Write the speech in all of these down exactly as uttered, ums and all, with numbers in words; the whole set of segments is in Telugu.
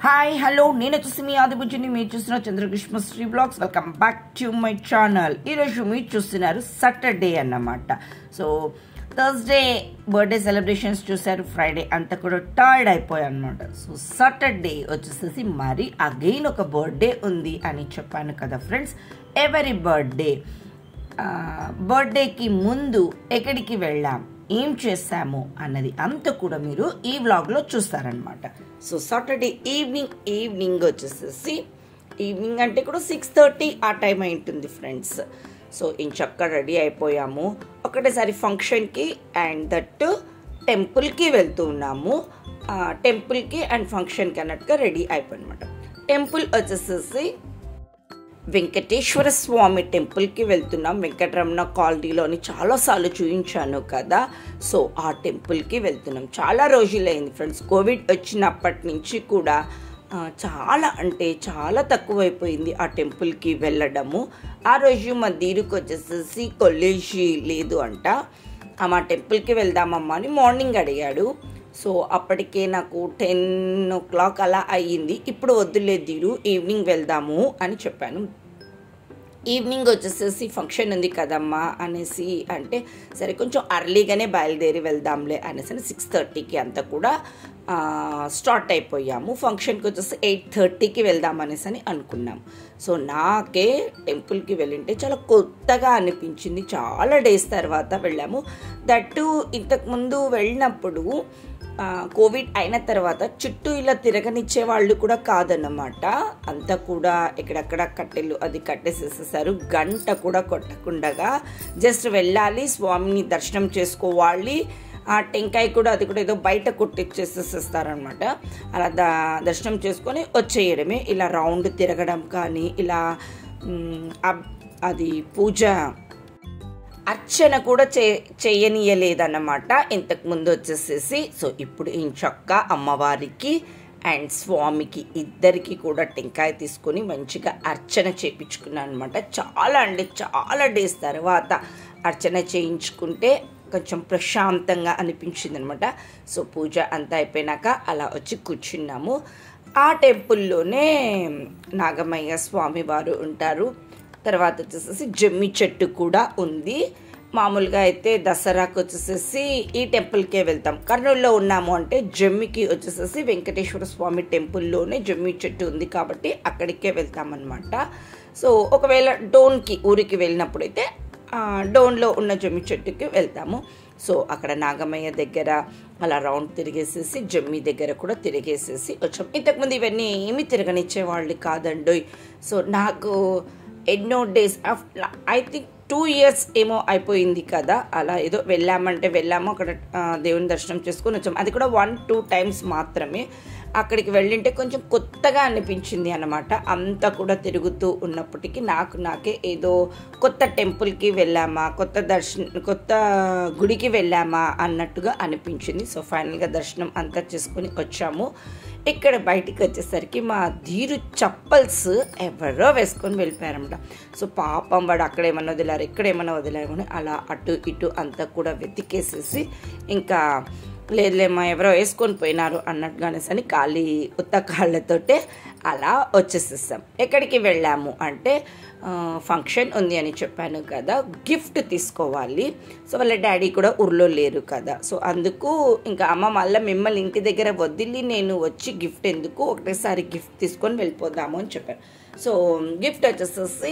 హాయ్ హలో నేను వచ్చేసి మీ ఆదిబుజ్జిని మీరు చూస్తున్న Chandragreeshma Sri blogs. Welcome back to my channel. ఈరోజు మీరు చూస్తున్నారు సాటర్డే అన్నమాట. సో థర్స్డే బర్త్డే సెలబ్రేషన్స్ చూసారు, ఫ్రైడే అంతా కూడా టైర్డ్ అయిపోయాయి అనమాట. సో సాటర్డే వచ్చేసేసి మరి అగైన్ ఒక బర్త్డే ఉంది అని చెప్పాను కదా ఫ్రెండ్స్. ఎవరి బర్త్డే, బర్త్డేకి ముందు ఎక్కడికి వెళ్ళాం, ఏం చేసాము అన్నది అంతా కూడా మీరు ఈ వ్లాగ్లో చూస్తారనమాట. సో సాటర్డే ఈవినింగ్ ఈవినింగ్ వచ్చేసేసి ఈవినింగ్ అంటే కూడా సిక్స్ థర్టీ ఆ టైం అయి ఉంటుంది ఫ్రెండ్స్. సో ఇంచక్క రెడీ అయిపోయాము, ఒకటేసారి ఫంక్షన్కి అండ్ దట్ టెంపుల్కి వెళ్తూ ఉన్నాము. టెంపుల్కి అండ్ ఫంక్షన్కి అన్నట్టుగా రెడీ అయిపోయానమాట. టెంపుల్ వచ్చేసేసి వెంకటేశ్వర స్వామి టెంపుల్కి వెళ్తున్నాం. వెంకటరమణ కాలనీలోని చాలాసార్లు చూపించాను కదా. సో ఆ టెంపుల్కి వెళ్తున్నాం. చాలా రోజులైంది ఫ్రెండ్స్, కోవిడ్ వచ్చినప్పటి నుంచి కూడా చాలా అంటే చాలా తక్కువైపోయింది ఆ టెంపుల్కి వెళ్ళడము. ఆ రోజు మా దీనికి వచ్చేసేసి కాలేజీ లేదు అంట. మా టెంపుల్కి వెళ్దామమ్మా అని మార్నింగ్ అడిగాడు. సో అప్పటికే నాకు టెన్ ఓ క్లాక్ అలా అయ్యింది. ఇప్పుడు వద్దులే దీరు, ఈవినింగ్ వెళ్దాము అని చెప్పాను. ఈవినింగ్ వచ్చేసేసి ఫంక్షన్ ఉంది కదమ్మా అనేసి అంటే సరే కొంచెం అర్లీగానే బయలుదేరి వెళ్దాంలే అనేసి సిక్స్ థర్టీకి అంతా కూడా స్టార్ట్ అయిపోయాము. ఫంక్షన్కి వచ్చేసి ఎయిట్ థర్టీకి వెళ్దాం అనేసి అని అనుకున్నాము. సో నాకే టెంపుల్కి వెళ్ళింటే చాలా కొత్తగా అనిపించింది. చాలా డేస్ తర్వాత వెళ్ళాము. దట్టు ఇంతకుముందు వెళ్ళినప్పుడు కోవిడ్ అయిన తర్వాత చుట్టూ ఇలా తిరగనిచ్చే వాళ్ళు కూడా కాదన్నమాట. అంతా కూడా ఎక్కడెక్కడ కట్టెలు అది కట్టేసేసేసారు. గంట కూడా కొట్టకుండగా జస్ట్ వెళ్ళాలి, స్వామిని దర్శనం చేసుకోవాలి. ఆ టెంకాయ కూడా అది కూడా ఏదో బయట కొట్టిచ్చేసేస్తారనమాట. అలా ద దర్శనం చేసుకొని వచ్చేయడమే. ఇలా రౌండ్ తిరగడం కానీ ఇలా అది పూజ అర్చన కూడా చే చేయనీయలేదన్నమాట ఇంతకుముందు వచ్చేసేసి. సో ఇప్పుడు ఇంచక్క అమ్మవారికి అండ్ స్వామికి ఇద్దరికి కూడా టెంకాయ తీసుకొని మంచిగా అర్చన చేయించుకున్నాను అనమాట. చాలా అంటే చాలా డేస్ తర్వాత అర్చన చేయించుకుంటే కొంచెం ప్రశాంతంగా అనిపించింది అనమాట. సో పూజ అంతా అయిపోయినాక అలా వచ్చి కూర్చున్నాము. ఆ టెంపుల్లోనే నాగమయ్య స్వామి వారు ఉంటారు. తర్వాత వచ్చేసేసి జమ్మి చెట్టు కూడా ఉంది. మామూలుగా అయితే దసరాకు వచ్చేసేసి ఈ టెంపుల్కే వెళ్తాం. కర్నూలులో ఉన్నాము అంటే జమ్మికి వచ్చేసేసి వెంకటేశ్వర స్వామి టెంపుల్లోనే జమ్మి చెట్టు ఉంది కాబట్టి అక్కడికే వెళ్తామన్నమాట. సో ఒకవేళ డోన్కి ఊరికి వెళ్ళినప్పుడైతే డోన్లో ఉన్న జమ్మి చెట్టుకి వెళ్తాము. సో అక్కడ నాగమయ్య దగ్గర అలా రౌండ్ తిరిగేసేసి జమ్మి దగ్గర కూడా తిరిగేసేసి వచ్చాం. ఇంతకుముందు ఇవన్నీ ఏమీ తిరగనిచ్చేవాళ్ళు కాదండి. సో నాకు ఎన్నో days I think two years ఏమో అయిపోయింది కదా. అలా ఏదో వెళ్ళామంటే వెళ్ళాము, అక్కడ దేవుని దర్శనం చేసుకొని వచ్చాము. అది కూడా వన్ టూ టైమ్స్ మాత్రమే. అక్కడికి వెళ్ళింటే కొంచెం కొత్తగా అనిపించింది అన్నమాట. అంతా కూడా తిరుగుతూ ఉన్నప్పటికీ నాకు నాకే ఏదో కొత్త టెంపుల్కి వెళ్ళామా, కొత్త దర్శనం కొత్త గుడికి వెళ్ళామా అన్నట్టుగా అనిపించింది. సో ఫైనల్గా దర్శనం అంతా చేసుకొని వచ్చాము. ఇక్కడ బయటికి వచ్చేసరికి మా ధీరు చప్పల్స్ ఎవరో వేసుకొని వెళ్ళిపోయారన్నమాట. సో పాపం వాడు అక్కడేమన్నా వదిలారు, ఇక్కడేమన్నా వదిలారు, అలా అటు ఇటు అంతా కూడా వెతికేసేసి ఇంకా లేదులేమ్మా ఎవరో వేసుకొని పోయినారు అన్నట్టుగానేసి అని ఖాళీ కొత్త కాళ్ళతోటే అలా వచ్చేసేసాం. ఎక్కడికి వెళ్ళాము అంటే ఫంక్షన్ ఉంది అని చెప్పాను కదా, గిఫ్ట్ తీసుకోవాలి. సో వాళ్ళ డాడీ కూడా ఊర్లో లేరు కదా. సో అందుకు ఇంకా అమ్మ మళ్ళీ మిమ్మల్ని ఇంటి దగ్గర వదిలి నేను వచ్చి గిఫ్ట్ ఎందుకు, ఒకటేసారి గిఫ్ట్ తీసుకొని వెళ్ళిపోదాము అని చెప్పాను. సో గిఫ్ట్ వచ్చేసేసి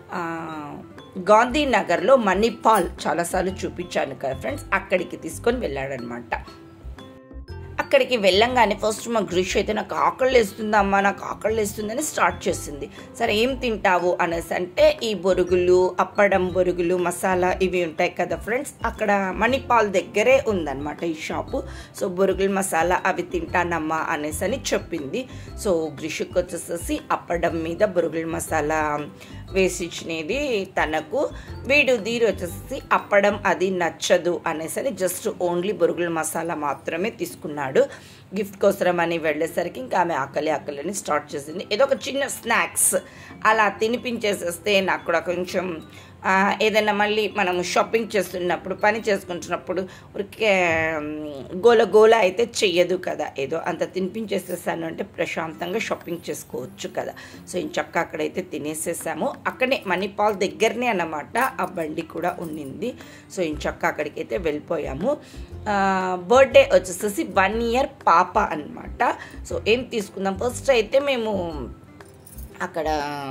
గాంధీనగర్లో మణిపాల్ చాలాసార్లు చూపించాను కదా ఫ్రెండ్స్, అక్కడికి తీసుకొని వెళ్ళాడనమాట. అక్కడికి వెళ్ళంగానే ఫస్ట్ మా గ్రీష్ అయితే నాకు ఆకలి వేస్తుందమ్మా, నాకు ఆకలి వేస్తుందని స్టార్ట్ చేసింది. సరే ఏం తింటావు అనేసి అంటే ఈ బొరుగులు, అప్పడం బొరుగులు, మసాలా ఇవి ఉంటాయి కదా ఫ్రెండ్స్, అక్కడ మణిపాల్ దగ్గరే ఉందన్నమాట ఈ షాపు. సో బొరుగులు మసాలా అవి తింటానమ్మా అనేసి అని చెప్పింది. సో గ్రీష్కి వచ్చేసేసి అప్పడం మీద బొరుగుల మసాలా వేసిచ్చినది తనకు. వీడు దీరు వచ్చేసి అప్పడం అది నచ్చదు అనేసరి జస్ట్ ఓన్లీ బొరుగుల మసాలా మాత్రమే తీసుకున్నాడు. గిఫ్ట్ కోసరం అని వెళ్ళేసరికి ఇంకా ఆమె ఆకలి ఆకలిని స్టార్ట్ చేసింది. ఏదో ఒక చిన్న స్నాక్స్ అలా తినిపించేసేస్తే నాకు కూడా కొంచెం ఏదైనా మళ్ళీ మనం షాపింగ్ చేస్తున్నప్పుడు పని చేసుకుంటున్నప్పుడు ఊరికే గోల గోల అయితే చెయ్యదు కదా, ఏదో అంత తినిపించేసేసాను అంటే ప్రశాంతంగా షాపింగ్ చేసుకోవచ్చు కదా. సో ఇంచక్క అక్కడైతే తినేసేసాము. అక్కడనే మణిపాల్ దగ్గరనే అన్నమాట ఆ బండి కూడా ఉండింది. సో ఇంచక్క అక్కడికైతే వెళ్ళిపోయాము. బర్త్డే వచ్చేసేసి వన్ ఇయర్ పాప అన్నమాట. సో ఏం తీసుకుందాం, ఫస్ట్ అయితే మేము అక్కడ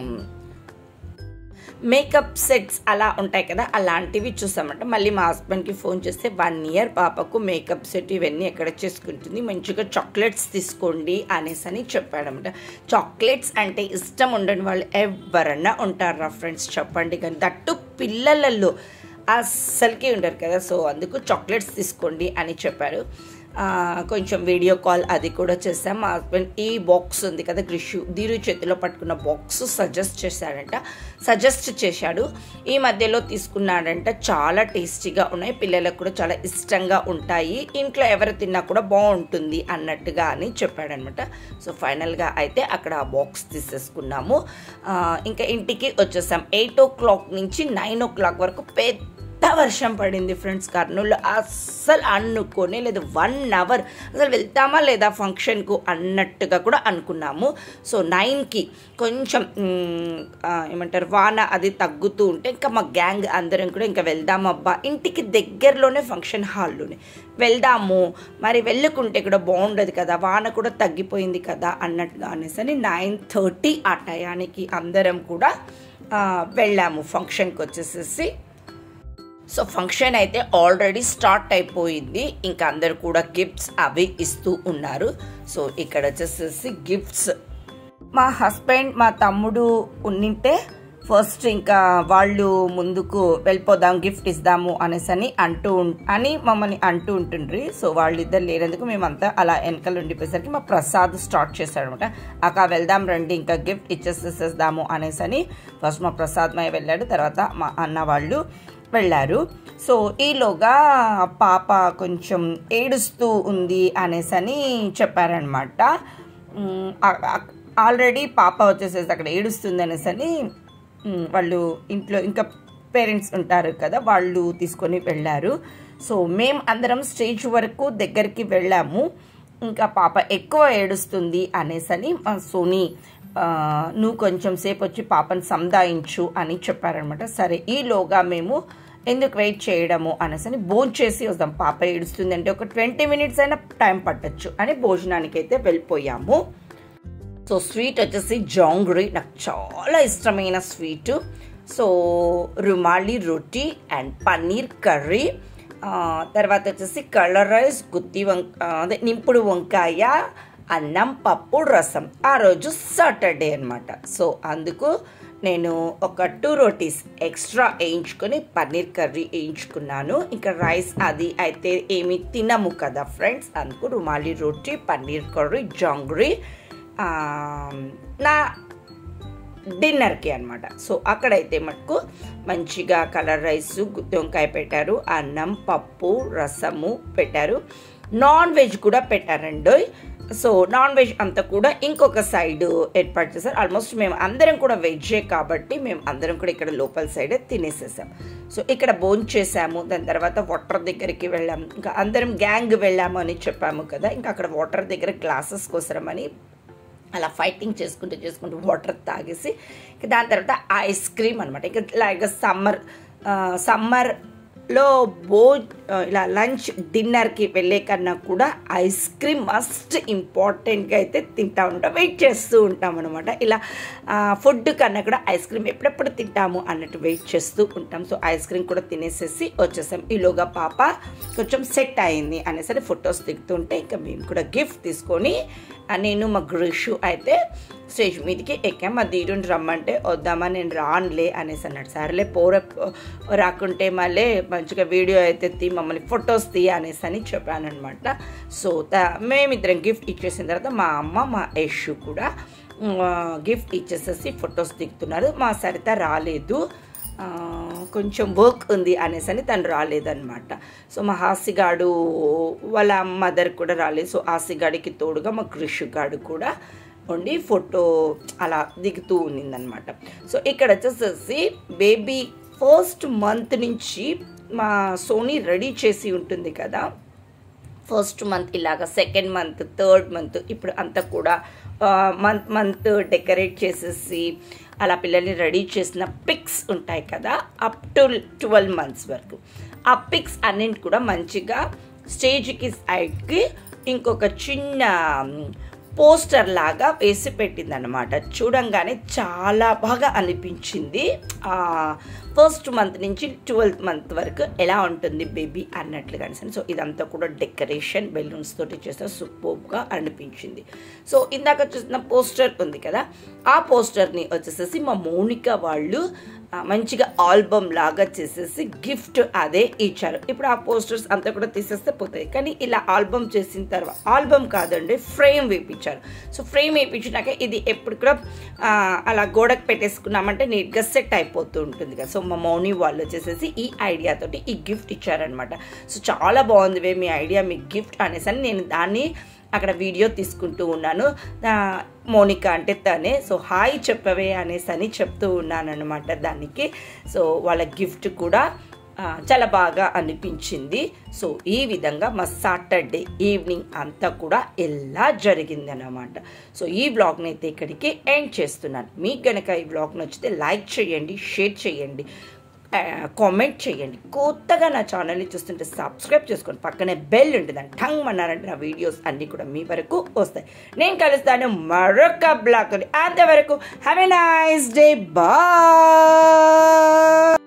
మేకప్ సెట్స్ అలా ఉంటాయి కదా, అలాంటివి చూసామంట. మళ్ళీ మా హస్బెండ్కి ఫోన్ చేస్తే వన్ ఇయర్ పాపకు మేకప్ సెట్ ఇవన్నీ ఎక్కడ చేసుకుంటుంది, మంచిగా చాక్లెట్స్ తీసుకోండి అనేసి అని చెప్పాడనమాట. చాక్లెట్స్ అంటే ఇష్టం ఉండని వాళ్ళు ఎవరన్నా ఉంటారా ఫ్రెండ్స్ చెప్పండి, కానీ దట్టు పిల్లలలో అస్సలకి ఉండరు కదా. సో అందుకు చాక్లెట్స్ తీసుకోండి అని చెప్పారు. కొంచెం వీడియో కాల్ అది కూడా చేసాం. మా హస్బెండ్ ఈ బాక్స్ ఉంది కదా గ్రిషు ధీరు చేతిలో పట్టుకున్న బాక్స్ సజెస్ట్ చేశాడంట సజెస్ట్ చేశాడు ఈ మధ్యలో తీసుకున్నాడంట. చాలా టేస్టీగా ఉన్నాయి, పిల్లలకు కూడా చాలా ఇష్టంగా ఉంటాయి, ఇంట్లో ఎవరు తిన్నా కూడా బాగుంటుంది అన్నట్టుగా అని చెప్పాడనమాట. సో ఫైనల్గా అయితే అక్కడ ఆ బాక్స్ తీసేసుకున్నాము. ఇంకా ఇంటికి వచ్చేసాం. ఎయిట్ ఓ క్లాక్ నుంచి నైన్ ఓ క్లాక్ వరకు పెద్ద వర్షం పడింది ఫ్రెండ్స్ కర్నూలులో. అస్సలు అనుకోనే లేదు, వన్ అవర్ అసలు వెళ్తామా లేదా ఫంక్షన్కు అన్నట్టుగా కూడా అనుకున్నాము. సో నైన్కి కొంచెం ఏమంటారు వాన అది తగ్గుతూ ఉంటే ఇంకా మా గ్యాంగ్ అందరం కూడా ఇంకా వెళ్దాము అబ్బా, ఇంటికి దగ్గరలోనే ఫంక్షన్ హాల్లోనే వెళ్దాము, మరి వెళ్ళకుంటే కూడా బాగుండదు కదా, వాన కూడా తగ్గిపోయింది కదా అన్నట్టుగా అనేసి అని నైన్ థర్టీ ఆ టయానికి అందరం కూడా వెళ్ళాము ఫంక్షన్కి వచ్చేసేసి. సో ఫంక్షన్ అయితే ఆల్రెడీ స్టార్ట్ అయిపోయింది, ఇంకా అందరు కూడా గిఫ్ట్స్ అవి ఇస్తూ ఉన్నారు. సో ఇక్కడ వచ్చేసేసి గిఫ్ట్స్ మా హస్బెండ్ మా తమ్ముడు ఉన్నింటే ఫస్ట్ ఇంకా వాళ్ళు ముందుకు వెళ్ళిపోదాం గిఫ్ట్ ఇద్దాము అనేసి అని అంటూ అని మమ్మల్ని అంటూ ఉంటుండ్రి. సో వాళ్ళిద్దరు లేనందుకు మేమంతా అలా వెనకాల ఉండిపోయేసరికి మా ప్రసాద్ స్టార్ట్ చేశాడు అనమాట. అక్క వెళ్దాం రండి ఇంకా గిఫ్ట్ ఇచ్చేసేసేద్దాము అనేసి అని ఫస్ట్ మా ప్రసాద్ మయ్య వెళ్ళాడు, తర్వాత మా అన్న వాళ్ళు వెళ్ళారు. సో ఈలోగా పాప కొంచెం ఏడుస్తూ ఉంది అనేసి అని చెప్పారనమాట. ఆల్రెడీ పాప వచ్చేసేసి అక్కడ ఏడుస్తుంది అనేసి అని వాళ్ళు ఇంట్లో ఇంకా పేరెంట్స్ ఉంటారు కదా వాళ్ళు తీసుకొని వెళ్ళారు. సో మేము అందరం స్టేజ్ వరకు దగ్గరికి వెళ్ళాము. ఇంకా పాప ఎక్కువ ఏడుస్తుంది అనేసి అని సోనీ నువ్వు కొంచెం సేపు వచ్చి పాపను సంధాయించు అని చెప్పారనమాట. సరే ఈలోగా మేము ఎందుకు వెయిట్ చేయడము అనేసి అని భోజనం చేసి వద్దాం, పాప ఏడుస్తుంది అంటే ఒక ట్వంటీ మినిట్స్ అయినా టైం పట్టచ్చు అని భోజనానికి అయితే వెళ్ళిపోయాము. సో స్వీట్ వచ్చేసి జాంగ్రీ, నాకు చాలా ఇష్టమైన sweet. So rumali roti and paneer curry, తర్వాత వచ్చేసి కలర్ రైస్, గుత్తి వంక అదే నింపుడు వంకాయ, అన్నం, పప్పు, రసం. ఆ రోజు సాటర్డే అనమాట. సో అందుకు నేను ఒక టూ రోటీస్ ఎక్స్ట్రా వేయించుకొని పన్నీర్ కర్రీ వేయించుకున్నాను. ఇంకా రైస్ అది అయితే ఏమి తినము కదా ఫ్రెండ్స్, అందుకు రుమాలి రోటీ, పన్నీర్ కర్రీ, జాంగ్రీ నా డిన్నర్కి అనమాట. సో అక్కడైతే మటుకు మంచిగా కలర్ రైస్, గుత్తి వంకాయ పెట్టారు, అన్నం, పప్పు, రసము పెట్టారు, నాన్ వెజ్ కూడా పెట్టారండి. సో నాన్ వెజ్ అంతా కూడా ఇంకొక సైడ్ ఏర్పాటు చేశారు. ఆల్మోస్ట్ మేము అందరం కూడా వెజ్జే కాబట్టి మేము అందరం కూడా ఇక్కడ లోపల సైడే తినేసేసాం. సో ఇక్కడ భోజనం చేసాము, దాని తర్వాత వాటర్ దగ్గరికి వెళ్ళాము. ఇంకా అందరం గ్యాంగ్ వెళ్ళాము అని చెప్పాము కదా, ఇంకా అక్కడ వాటర్ దగ్గర గ్లాసెస్ కోసమని అలా ఫైటింగ్ చేసుకుంటూ చేసుకుంటూ వాటర్ తాగేసి దాని తర్వాత ఐస్ క్రీమ్ అనమాట. ఇంకా లైక్ సమ్మర్ సమ్మర్లో భో ఇలా లంచ్ డిన్నర్కి వెళ్ళే కన్నా కూడా ఐస్ క్రీమ్ మస్ట్ ఇంపార్టెంట్గా అయితే తింటా ఉంటాం, వెయిట్ చేస్తూ ఉంటాం అనమాట. ఇలా ఫుడ్ కన్నా కూడా ఐస్ క్రీమ్ ఎప్పుడెప్పుడు తింటాము అన్నట్టు వెయిట్ చేస్తూ ఉంటాం. సో ఐస్ క్రీమ్ కూడా తినేసేసి వచ్చేసాం. ఈలోగా పాప కొంచెం సెట్ అయింది అనేసరి ఫొటోస్ దిగుతుంటే ఇంకా మేము కూడా గిఫ్ట్ తీసుకొని నేను మా గ్రీషు అయితే స్టేజ్ మీదకి ఎక్కాం. మా ధీరుని రమ్మంటే వద్దామా, నేను రానులే అనేసి అన్నాడు. సరేలే పోర రాకుంటే మళ్ళీ మంచిగా వీడియో అయితే తీ, మమ్మల్ని ఫొటోస్ తీ అనేసి అని చెప్పానమాట. సో మేమిద్దరం గిఫ్ట్ ఇచ్చేసిన తర్వాత మా అమ్మ మా యశు కూడా గిఫ్ట్ ఇచ్చేసేసి ఫొటోస్ దిగుతున్నారు. మా సరిత రాలేదు, కొంచెం వర్క్ ఉంది అనేసి అని తను రాలేదన్నమాట. సో మా హాసిగాడు వాళ్ళ మదర్ కూడా రాలేదు. సో హాసిగాడికి తోడుగా మా గ్రీషుగాడు కూడా ఉండి ఫోటో అలా దిగుతూ ఉన్నిందనమాట. సో ఇక్కడ వచ్చేసేసి బేబీ ఫస్ట్ మంత్ నుంచి మా సోనీ రెడీ చేసి ఉంటుంది కదా, ఫస్ట్ మంత్ ఇలాగా, సెకండ్ మంత్, థర్డ్ మంత్, ఇప్పుడు అంతా కూడా మంత్ మంత్ డెకరేట్ చేసేసి అలా పిల్లల్ని రెడీ చేసిన పిక్స్ ఉంటాయి కదా, అప్ టు ట్వెల్వ్ మంత్స్ వరకు ఆ పిక్స్ అన్నింటి కూడా మంచిగా స్టేజ్కి సైడ్కి ఇంకొక చిన్న పోస్టర్ లాగా వేసి పెట్టింది అనమాట. చూడంగానే చాలా బాగా అనిపించింది. ఫస్ట్ మంత్ నుంచి ట్వెల్త్ మంత్ వరకు ఎలా ఉంటుంది బేబీ అన్నట్లుగా అనిపించింది. సో ఇదంతా కూడా డెకరేషన్ బెలూన్స్ తోటి చేస్తే సూపర్గా అనిపించింది. సో ఇందాక చూసిన పోస్టర్ ఉంది కదా, ఆ పోస్టర్ని వచ్చేసేసి మా మౌనిక వాళ్ళు మంచిగా ఆల్బమ్ లాగా చేసేసి గిఫ్ట్ అదే ఇచ్చారు. ఇప్పుడు ఆ పోస్టర్స్ అంతా కూడా తీసేస్తే పోతాయి, కానీ ఇలా ఆల్బమ్ చేసిన తర్వాత, ఆల్బమ్ కాదండి ఫ్రేమ్ వేయించారు. సో ఫ్రేమ్ వేయించినాక ఇది ఎప్పుడు కూడా అలా గోడకు పెట్టేసుకున్నామంటే నీట్గా సెట్ అయిపోతూ ఉంటుంది కదా. సో మా మౌని వాళ్ళు వచ్చేసేసి ఈ ఐడియాతోటి ఈ గిఫ్ట్ ఇచ్చారనమాట. సో చాలా బాగుంది మీ ఐడియా, మీ గిఫ్ట్ అనేసి అని నేను దాన్ని అక్కడ వీడియో తీసుకుంటూ ఉన్నాను. మోనిక అంటే తనే. సో హాయ్ చెప్పవే అనేసి అని చెప్తూ ఉన్నాను అనమాట దానికి. సో వాళ్ళ గిఫ్ట్ కూడా చాలా బాగా అనిపించింది. సో ఈ విధంగా మా సాటర్డే ఈవినింగ్ అంతా కూడా ఎలా జరిగింది అన్నమాట. సో ఈ వ్లాగ్ని అయితే ఇక్కడికి ఎండ్ చేస్తున్నాను. మీకు కనుక ఈ వ్లాగ్ నచ్చితే లైక్ చేయండి, షేర్ చేయండి, కామెంట్ చేయండి. కొత్తగా నా ఛానల్ని చూస్తుంటే సబ్స్క్రైబ్ చేసుకోండి, పక్కనే బెల్ ఉంటుంది, అని ఠంగ్ అన్నారంటే నా వీడియోస్ అన్నీ కూడా మీ వరకు వస్తాయి. నేను కలుస్తాను మరొక బ్లాగ్. అంతవరకు have a nice day, bye.